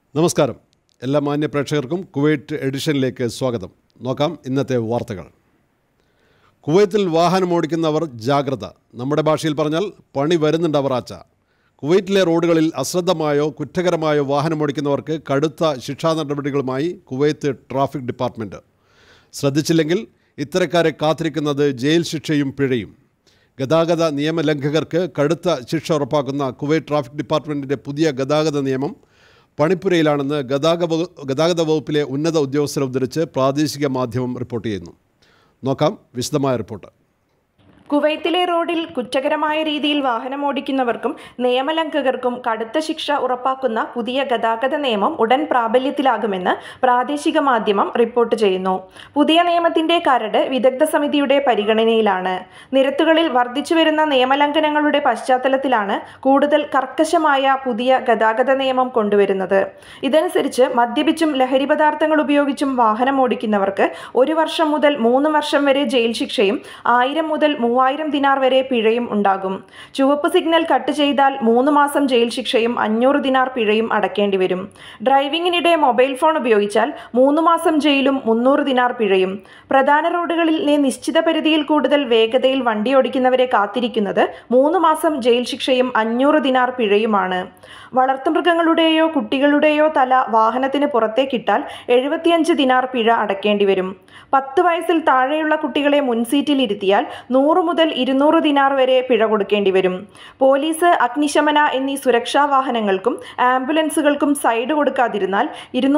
നമസ്കാരം. എല്ലാ മാന്യ പ്രേക്ഷകർക്കും കുവൈറ്റ് എഡിഷനിലേക്ക് സ്വാഗതം. നോക്കാം ഇന്നത്തെ വാർത്തകൾ. കുവൈത്തിൽ വാഹനമോടിക്കുന്നവർ ജാഗ്രത. നമ്മുടെ ഭാഷയിൽ പറഞ്ഞാൽ പണി വരുന്നുണ്ട് അവറാച്ച. കുവൈറ്റിലെ റോഡുകളിൽ അശ്രദ്ധമായോ കുറ്റകരമായോ വാഹനമോടിക്കുന്നവർക്ക് കടുത്ത ശിക്ഷാ നടപടികളുമായി കുവൈത്ത് ട്രാഫിക് ഡിപ്പാർട്ട്മെൻറ്റ്. ശ്രദ്ധിച്ചില്ലെങ്കിൽ ഇത്തരക്കാരെ കാത്തിരിക്കുന്നത് ജയിൽ ശിക്ഷയും പിഴയും. ഗതാഗത നിയമലംഘകർക്ക് കടുത്ത ശിക്ഷ ഉറപ്പാക്കുന്ന കുവൈറ്റ് ട്രാഫിക് ഡിപ്പാർട്ട്മെൻറ്റിൻ്റെ പുതിയ ഗതാഗത നിയമം പണിപ്പുരയിലാണെന്ന് ഗതാഗത വകുപ്പിലെ ഉന്നത ഉദ്യോഗസ്ഥരെ ഉദ്ധരിച്ച് പ്രാദേശിക മാധ്യമം റിപ്പോർട്ട് ചെയ്യുന്നു. നോക്കാം വിശദമായ റിപ്പോർട്ട്. കുവൈത്തിലെ റോഡിൽ കുറ്റകരമായ രീതിയിൽ വാഹനമോടിക്കുന്നവർക്കും നിയമലംഘകർക്കും കടുത്ത ശിക്ഷ ഉറപ്പാക്കുന്ന പുതിയ ഗതാഗത നിയമം ഉടൻ പ്രാബല്യത്തിലാകുമെന്ന് പ്രാദേശിക മാധ്യമം റിപ്പോർട്ട് ചെയ്യുന്നു. പുതിയ നിയമത്തിന്റെ കരട് വിദഗ്ധ സമിതിയുടെ പരിഗണനയിലാണ്. നിരത്തുകളിൽ വർദ്ധിച്ചുവരുന്ന നിയമലംഘനങ്ങളുടെ പശ്ചാത്തലത്തിലാണ് കൂടുതൽ കർക്കശമായ പുതിയ ഗതാഗത നിയമം കൊണ്ടുവരുന്നത്. ഇതനുസരിച്ച് മദ്യപിച്ചും ലഹരി പദാർത്ഥങ്ങൾ ഉപയോഗിച്ചും വാഹനമോടിക്കുന്നവർക്ക് 1 വർഷം മുതൽ 3 വർഷം വരെ ജയിൽ ശിക്ഷയും 1000 മുതൽ 3000 ദിനാർ വരെ പിഴയും ഉണ്ടാകും. ചുവപ്പ് സിഗ്നൽ കട്ട് ചെയ്താൽ 3 മാസം ജയിൽ ശിക്ഷയും 500 ദിനാർ പിഴയും അടക്കേണ്ടി വരും. ഡ്രൈവിംഗിനിടെ മൊബൈൽ ഫോൺ ഉപയോഗിച്ചാൽ 3 മാസം ജയിലും 300 ദിനാർ പിഴയും. പ്രധാന റോഡുകളിലെ നിശ്ചിത പരിധിയിൽ കൂടുതൽ വേഗതയിൽ വണ്ടി ഓടിക്കുന്നവരെ കാത്തിരിക്കുന്നത് 3 മാസം ജയിൽ ശിക്ഷയും 500 ദിനാർ പിഴയുമാണ്. വളർത്തുമൃഗങ്ങളുടെയോ കുട്ടികളുടെയോ തല വാഹനത്തിന് പുറത്തേക്കിട്ടാൽ 75 ദിനാർ പിഴ അടക്കേണ്ടി വരും. 10 വയസ്സിൽ താഴെയുള്ള കുട്ടികളെ മുൻസീറ്റിൽ ഇരുത്തിയാൽ 100 മുതൽ 200 ദിനാർ വരെ പിഴ കൊടുക്കേണ്ടി വരും. പോലീസ്, അഗ്നിശമന എന്നീ സുരക്ഷാ വാഹനങ്ങൾക്കും ആംബുലൻസുകൾക്കും സൈഡ് കൊടുക്കാതിരുന്നാൽ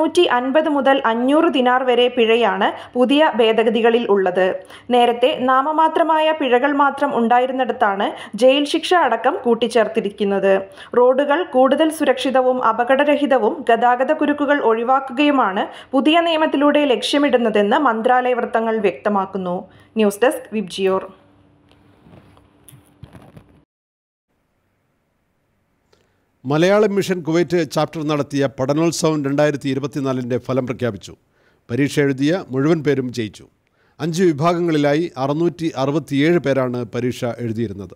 250 മുതൽ 500 ദിനാർ വരെ പിഴയാണ് പുതിയ ഭേദഗതികളിൽ ഉള്ളത്. നേരത്തെ നാമമാത്രമായ പിഴകൾ മാത്രം ഉണ്ടായിരുന്നിടത്താണ് ജയിൽ ശിക്ഷ അടക്കം കൂട്ടിച്ചേർത്തിരിക്കുന്നത്. റോഡുകൾ കൂടുതൽ സുരക്ഷിതവും അപകടരഹിതവും ഗതാഗത കുരുക്കുകൾ ഒഴിവാക്കുകയുമാണ് പുതിയ നിയമത്തിലൂടെ ലക്ഷ്യമിടുന്നതെന്ന് മന്ത്രാലയ വൃത്തങ്ങൾ വ്യക്തമാക്കുന്നു. News desk Vibgyor. Malayalam mission Kuwait chapter നടത്തിയ പഠനോത്സവം 2024 ഫലം പ്രഖ്യാപിച്ചു. പരീക്ഷ എഴുതിയ മുഴുവൻ പേരും ജയിച്ചു. 5 വിഭാഗങ്ങളിലായി 667 പേരാണ് പരീക്ഷ എഴുതിയിരുന്നത്.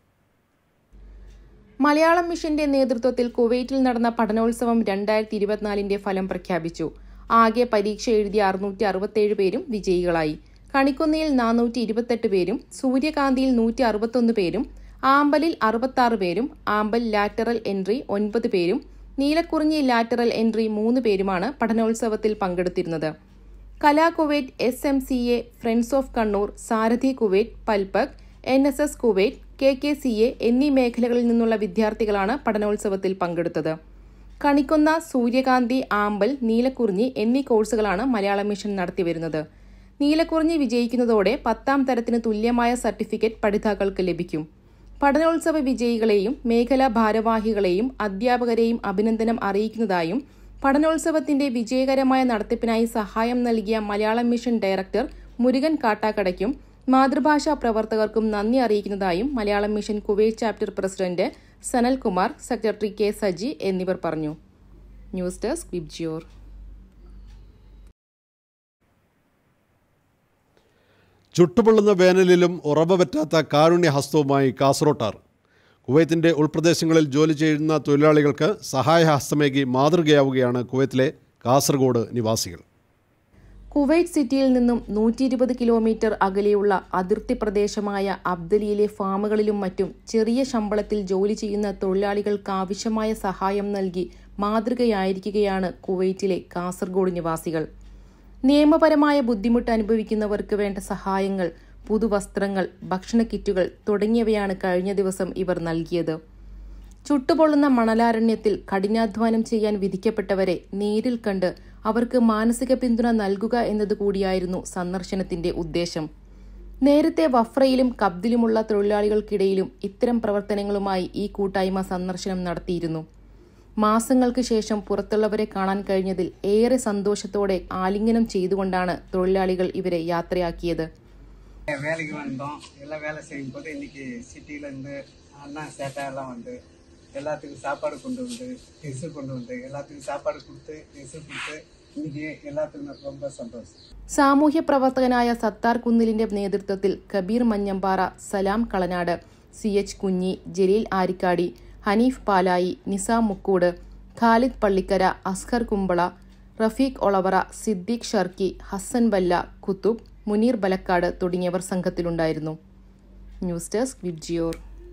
മലയാളം മിഷന്റെ നേതൃത്വത്തിൽ കുവൈറ്റിൽ നടന്ന പഠനോത്സവം 2024 ഫലം പ്രഖ്യാപിച്ചു. ആകെ പരീക്ഷ എഴുതിയ 667 പേരും വിജയികളായി. കണിക്കുന്നയിൽ 428 പേരും, സൂര്യകാന്തിയിൽ 161 പേരും, ആമ്പലിൽ 66 പേരും, ആമ്പൽ ലാറ്ററൽ എൻട്രി 9 പേരും, നീലക്കുറിഞ്ഞി ലാറ്ററൽ എൻട്രി 3 പേരുമാണ് പഠനോത്സവത്തിൽ പങ്കെടുത്തിരുന്നത്. Kala Kuwait, SMCA, friends of Kannur, Sarathi Kuwait, Palpak, NSS Kuwait, KKCA എന്നീ മേഖലകളിൽ നിന്നുള്ള വിദ്യാർത്ഥികളാണ് പഠനോത്സവത്തിൽ പങ്കെടുത്തത്. കണിക്കൊന്ന, സൂര്യകാന്തി, ആമ്പൽ, നീലക്കുറിഞ്ഞി എന്നീ കോഴ്സുകളാണ് മലയാളം മിഷൻ നടത്തിവരുന്നത്. നീലക്കുറിഞ്ഞി വിജയിക്കുന്നതോടെ 10ാം തരത്തിന് തുല്യമായ സർട്ടിഫിക്കറ്റ് പഠിതാക്കൾക്ക് ലഭിക്കും. പഠനോത്സവ വിജയികളെയും മേഖലാ ഭാരവാഹികളെയും അധ്യാപകരെയും അഭിനന്ദനം അറിയിക്കുന്നതായും പഠനോത്സവത്തിന്റെ വിജയകരമായ നടത്തിപ്പിനായി സഹായം നൽകിയ മലയാളം മിഷൻ ഡയറക്ടർ മുരുകൻ കാട്ടാക്കടയ്ക്കും മാതൃഭാഷാ പ്രവർത്തകർക്കും നന്ദി അറിയിക്കുന്നതായും Malayalam mission Kuwait chapter president Sanalkumar, secretary K Saji എന്നിവർ പറഞ്ഞു. News desk Vibgyor. ചുട്ടുപൊള്ളുന്ന വേനലിലും ഉറവ പറ്റാത്ത കാരുണ്യഹസ്തവുമായി കാസർകോട്ടാർ. കുവൈത്തിൻ്റെ ഉൾപ്രദേശങ്ങളിൽ ജോലി ചെയ്യുന്ന തൊഴിലാളികൾക്ക് സഹായഹസ്തമേകി മാതൃകയാവുകയാണ് കുവൈത്തിലെ കാസർഗോഡ് നിവാസികൾ. കുവൈറ്റ് സിറ്റിയിൽ നിന്നും 120 കിലോമീറ്റർ അകലെയുള്ള അതിർത്തി പ്രദേശമായ അബ്ദലിയിലെ ഫാമുകളിലും മറ്റും ചെറിയ ശമ്പളത്തിൽ ജോലി ചെയ്യുന്ന തൊഴിലാളികൾക്കാവശ്യമായ സഹായം നൽകി മാതൃകയായിരിക്കുകയാണ് കുവൈറ്റിലെ കാസർഗോഡ് നിവാസികൾ. നിയമപരമായ ബുദ്ധിമുട്ട് അനുഭവിക്കുന്നവർക്ക് വേണ്ട സഹായങ്ങൾ, പുതുവസ്ത്രങ്ങൾ, ഭക്ഷണ കിറ്റുകൾ തുടങ്ങിയവയാണ് കഴിഞ്ഞ ദിവസം ഇവർ നൽകിയത്. ചുട്ടുപൊള്ളുന്ന മണലാരണ്യത്തിൽ കഠിനാധ്വാനം ചെയ്യാൻ വിധിക്കപ്പെട്ടവരെ നേരിൽ കണ്ട് അവർക്ക് മാനസിക പിന്തുണ നൽകുക എന്നതുകൂടിയായിരുന്നു സന്ദർശനത്തിന്റെ ഉദ്ദേശം. നേരത്തെ വഫ്രയിലും കബ്ദിലുമുള്ള തൊഴിലാളികൾക്കിടയിലും ഇത്തരം പ്രവർത്തനങ്ങളുമായി ഈ കൂട്ടായ്മ സന്ദർശനം നടത്തിയിരുന്നു. മാസങ്ങൾക്ക് ശേഷം പുറത്തുള്ളവരെ കാണാൻ കഴിഞ്ഞതിൽ ഏറെ സന്തോഷത്തോടെ ആലിംഗനം ചെയ്തുകൊണ്ടാണ് തൊഴിലാളികൾ ഇവരെ യാത്രയാക്കിയത്. வேலைக்கு வந்தோம். எல்லாம் வேலை செய்யும் போது இன்னைக்கு சிட்டியிலேருந்து அண்ணா சேட்டா எல்லாம் வந்து எல்லாத்துக்கும் சாப்பாடு கொண்டு வந்து ட்ரெஸ்ஸு கொண்டு வந்து எல்லாத்துக்கும் சாப்பாடு கொடுத்து ட்ரெஸ்ஸு கொடுத்து இன்னைக்கு எல்லாத்துக்கும் ரொம்ப சந்தோஷம். സാമൂഹ്യ പ്രവർത്തകനായ സത്താർ കുന്നിലിന്റെ നേതൃത്വത്തിൽ കബീർ മഞ്ഞമ്പാറ, സലാം കളനാട്, CH കുഞ്ഞി, ജലീൽ ആരിക്കാടി, ഹനീഫ് പാലായി, നിസാം മുക്കൂട്, ഖാലിദ് പള്ളിക്കര, അസ്ഹർ കുമ്പള, റഫീഖ് ഒളവറ, സിദ്ദീഖ് ഷർക്കി, ഹസൻ ബല്ല, കുത്തുബ്, മുനീർ ബലക്കാട് തുടങ്ങിയവർ സംഘത്തിലുണ്ടായിരുന്നു. News desk VIBGYOR.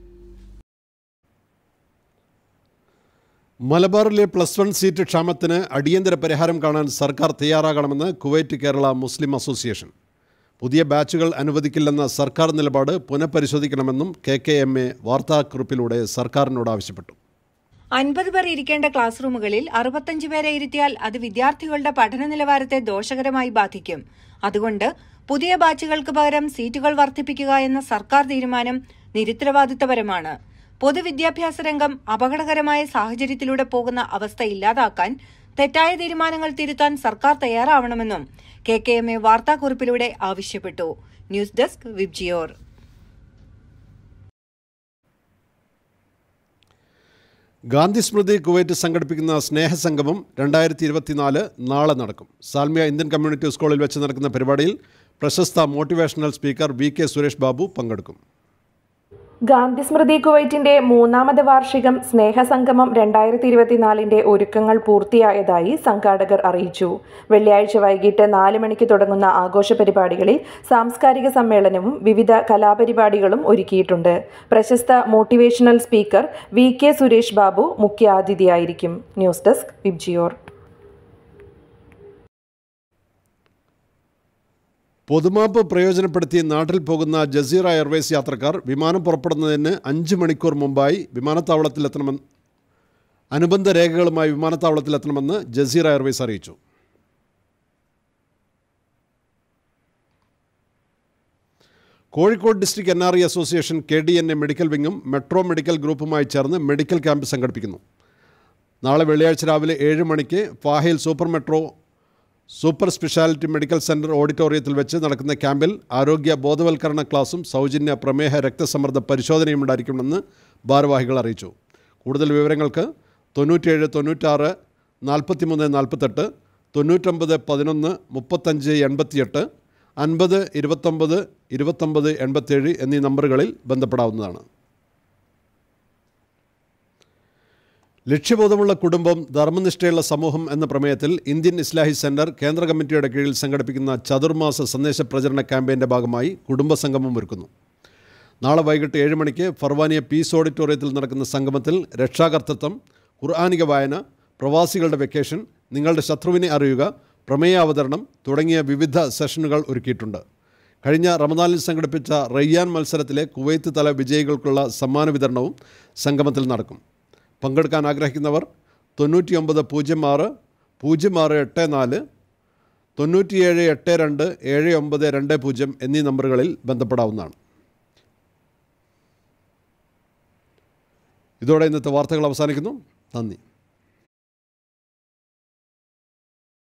മലബാറിലെ +1 സീറ്റ് ക്ഷാമത്തിന് അടിയന്തര പരിഹാരം കാണാൻ സർക്കാർ തയ്യാറാകണമെന്ന് കുവൈറ്റ് കേരള മുസ്ലിം അസോസിയേഷൻ. പുതിയ ബാച്ചുകൾ അനുവദിക്കില്ലെന്ന സർക്കാർ നിലപാട് പുനഃപരിശോധിക്കണമെന്നും KKMA വാർത്താക്കുറിപ്പിലൂടെ സർക്കാരിനോട് ആവശ്യപ്പെട്ടു. 50 പേർ ഇരിക്കേണ്ട ക്ലാസ് റൂമുകളിൽ 65 പേരെ ഇരുത്തിയാൽ അത് വിദ്യാർത്ഥികളുടെ പഠന നിലവാരത്തെ ദോഷകരമായി ബാധിക്കും. അതുകൊണ്ട് പുതിയ ബാച്ചുകൾക്ക് പകരം സീറ്റുകൾ വർദ്ധിപ്പിക്കുക എന്ന സർക്കാർ തീരുമാനം നിരുത്തരവാദിത്തപരമാണ്. പൊതുവിദ്യാഭ്യാസ രംഗം അപകടകരമായ സാഹചര്യത്തിലൂടെ പോകുന്ന അവസ്ഥ ഇല്ലാതാക്കാൻ തെറ്റായ തീരുമാനങ്ങൾ തിരുത്താൻ സർക്കാർ തയ്യാറാവണമെന്നും KKMA വാർത്താക്കുറിപ്പിലൂടെ ആവശ്യപ്പെട്ടു. News desk Vibgyor. Gandhi Smriti Kuwait സംഘടിപ്പിക്കുന്ന സ്നേഹസംഗമം 2024 നാളെ നടക്കും. സാൽമിയ ഇന്ത്യൻ കമ്മ്യൂണിറ്റി സ്കൂളിൽ വെച്ച് നടക്കുന്ന പരിപാടിയിൽ പ്രശസ്ത motivational speaker VK Suresh Babu പങ്കെടുക്കും. ഗാന്ധി സ്മൃതി കുവൈറ്റിന്റെ 3ാമത് വാർഷികം സ്നേഹസംഗമം 2024 ഒരുക്കങ്ങൾ പൂർത്തിയായതായി സംഘാടകർ അറിയിച്ചു. വെള്ളിയാഴ്ച വൈകിട്ട് 4 മണിക്ക് തുടങ്ങുന്ന ആഘോഷ പരിപാടികളിൽ സാംസ്കാരിക സമ്മേളനവും വിവിധ കലാപരിപാടികളും ഒരുക്കിയിട്ടുണ്ട്. പ്രശസ്ത motivational speaker VK Suresh Babu മുഖ്യാതിഥിയായിരിക്കും. News desk Vibgyor. പൊതുമാപ്പ് പ്രയോജനപ്പെടുത്തി നാട്ടിൽ പോകുന്ന ജസീറ എയർവേസ് യാത്രക്കാർ വിമാനം പുറപ്പെടുന്നതിന് 5 മണിക്കൂർ മുമ്പായി അനുബന്ധ രേഖകളുമായി വിമാനത്താവളത്തിലെത്തണമെന്ന് ജസീറ എയർവേസ് അറിയിച്ചു. Kozhikode district NRE association KDNA medical വിങ്ങും മെട്രോ മെഡിക്കൽ ഗ്രൂപ്പുമായി ചേർന്ന് മെഡിക്കൽ ക്യാമ്പ് സംഘടിപ്പിക്കുന്നു. നാളെ വെള്ളിയാഴ്ച രാവിലെ 7 മണിക്ക് ഫാഹയിൽ സൂപ്പർ സ്പെഷ്യാലിറ്റി മെഡിക്കൽ സെൻറ്റർ ഓഡിറ്റോറിയത്തിൽ വെച്ച് നടക്കുന്ന ക്യാമ്പിൽ ആരോഗ്യ ബോധവൽക്കരണ ക്ലാസും സൗജന്യ പ്രമേഹ രക്തസമ്മർദ്ദ പരിശോധനയും ഉണ്ടായിരിക്കുമെന്ന് ഭാരവാഹികൾ അറിയിച്ചു. കൂടുതൽ വിവരങ്ങൾക്ക് 97 96 43 48 99 11 35 88 50 29 29 87 എന്നീ നമ്പറുകളിൽ ബന്ധപ്പെടാവുന്നതാണ്. ലക്ഷ്യബോധമുള്ള കുടുംബം, ധർമ്മനിഷ്ഠയുള്ള സമൂഹം എന്ന പ്രമേയത്തിൽ ഇന്ത്യൻ ഇസ്ലാഹി സെൻറ്റർ കേന്ദ്ര കമ്മിറ്റിയുടെ കീഴിൽ സംഘടിപ്പിക്കുന്ന ചതുർമാസ സന്ദേശ പ്രചരണ ക്യാമ്പയിൻ്റെ ഭാഗമായി കുടുംബസംഗമം ഒരുക്കുന്നു. നാളെ വൈകിട്ട് 7 മണിക്ക് ഫർവാനിയ പീസ് ഓഡിറ്റോറിയത്തിൽ നടക്കുന്ന സംഗമത്തിൽ രക്ഷാകർത്തൃത്വം, ഖുർആനിക വായന, പ്രവാസികളുടെ വെക്കേഷൻ, നിങ്ങളുടെ ശത്രുവിനെ അറിയുക, പ്രമേയാവതരണം തുടങ്ങിയ വിവിധ സെഷനുകൾ ഒരുക്കിയിട്ടുണ്ട്. കഴിഞ്ഞ റമദാനിൽ സംഘടിപ്പിച്ച റയ്യാൻ മത്സരത്തിലെ കുവൈത്ത് തല വിജയികൾക്കുള്ള സമ്മാന വിതരണവും സംഗമത്തിൽ നടക്കും. പങ്കെടുക്കാൻ ആഗ്രഹിക്കുന്നവർ 99 06 0684 97 82 7920 എന്നീ നമ്പറുകളിൽ ബന്ധപ്പെടാവുന്നതാണ്. ഇതോടെ ഇന്നത്തെ വാർത്തകൾ അവസാനിക്കുന്നു. നന്ദി.